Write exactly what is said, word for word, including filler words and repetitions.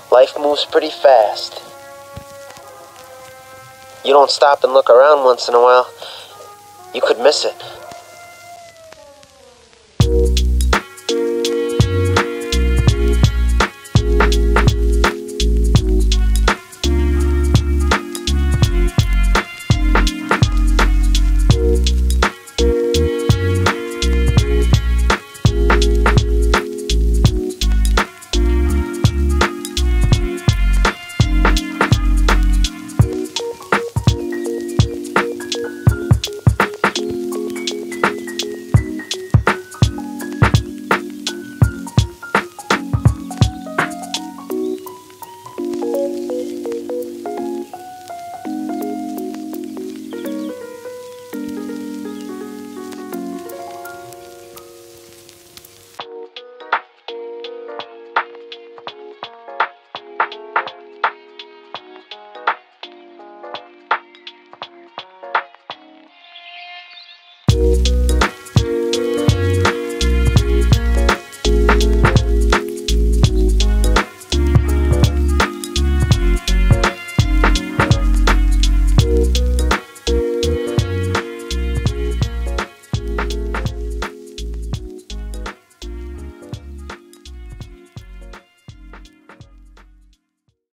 Life moves pretty fast. You don't stop and look around once in a while, you could miss it.